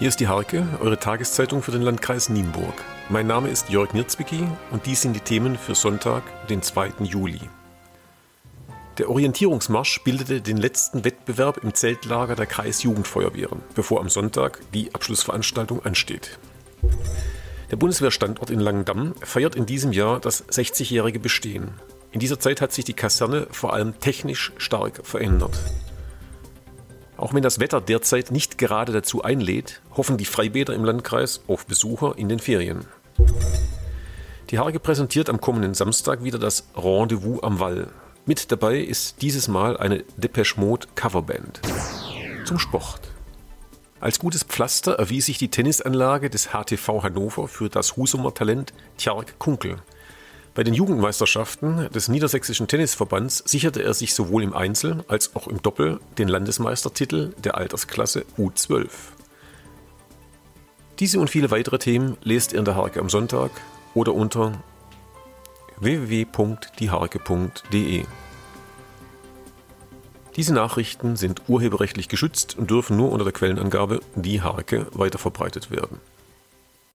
Hier ist die Harke, eure Tageszeitung für den Landkreis Nienburg. Mein Name ist Jörg Nierzbicki und dies sind die Themen für Sonntag, den 2. Juli. Der Orientierungsmarsch bildete den letzten Wettbewerb im Zeltlager der Kreisjugendfeuerwehren, bevor am Sonntag die Abschlussveranstaltung ansteht. Der Bundeswehrstandort in Langendamm feiert in diesem Jahr das 60-jährige Bestehen. In dieser Zeit hat sich die Kaserne vor allem technisch stark verändert. Auch wenn das Wetter derzeit nicht gerade dazu einlädt, hoffen die Freibäder im Landkreis auf Besucher in den Ferien. Die Harke präsentiert am kommenden Samstag wieder das Rendezvous am Wall. Mit dabei ist dieses Mal eine Depeche Mode Coverband. Zum Sport. Als gutes Pflaster erwies sich die Tennisanlage des HTV Hannover für das Husumer Talent Tjark Kunkel. Bei den Jugendmeisterschaften des Niedersächsischen Tennisverbands sicherte er sich sowohl im Einzel als auch im Doppel den Landesmeistertitel der Altersklasse U12. Diese und viele weitere Themen lest ihr in der Harke am Sonntag oder unter www.dieharke.de. Diese Nachrichten sind urheberrechtlich geschützt und dürfen nur unter der Quellenangabe Die Harke weiterverbreitet werden.